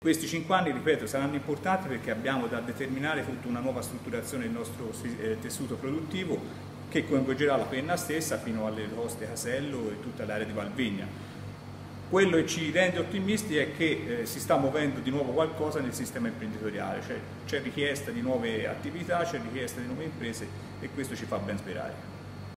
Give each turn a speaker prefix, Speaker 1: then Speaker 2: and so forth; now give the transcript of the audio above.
Speaker 1: Questi 5 anni, ripeto, saranno importanti perché abbiamo da determinare tutta una nuova strutturazione del nostro tessuto produttivo che coinvolgerà la penna stessa fino alle coste Casello e tutta l'area di Valvegna. Quello che ci rende ottimisti è che si sta muovendo di nuovo qualcosa nel sistema imprenditoriale, cioè c'è richiesta di nuove attività, c'è richiesta di nuove imprese e questo ci fa ben sperare.